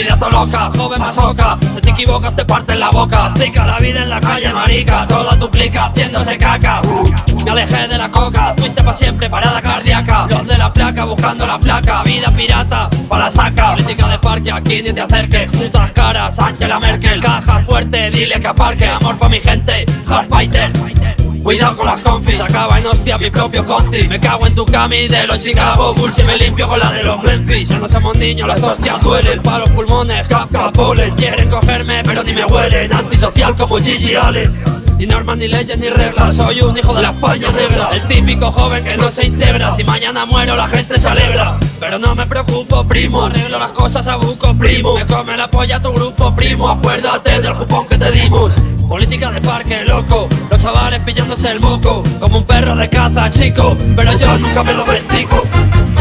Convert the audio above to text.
Vidazo loca, joven masoca, si te equivocas te parten la boca. Mastica la vida en la calle, marica, toda tu plica haciéndose caca. Me alejé de la coca, fuiste pa' siempre parada cardíaca. Los de la placa buscando la placa, vida pirata pa' la saca. Política de parque, aquí ni te acerques, putas caras, Angela Merkel. Caja fuerte, dile que aparque, amor pa' mi gente, hardfighter. Cuidado con las confis, se acaba en hostia mi propio conci. Me cago en tu cami de los Chicago Bulls y me limpio con la de los Memphis. Ya no somos niños, las hostias duelen. Pa' los pulmones, capca, polen. Quieren cogerme pero ni me huelen. Antisocial como Gigi Allen. Ni normas, ni leyes, ni reglas. Soy un hijo de la España negra, el típico joven que no se integra. Si mañana muero la gente se alegra, pero no me preocupo, primo. Arreglo las cosas a buco, primo. Me come la polla tu grupo, primo. Acuérdate del jupón que te dimos. Política de parque, loco. Los chavales pillándose el moco como un perro de caza, chico. Pero yo nunca me lo practico.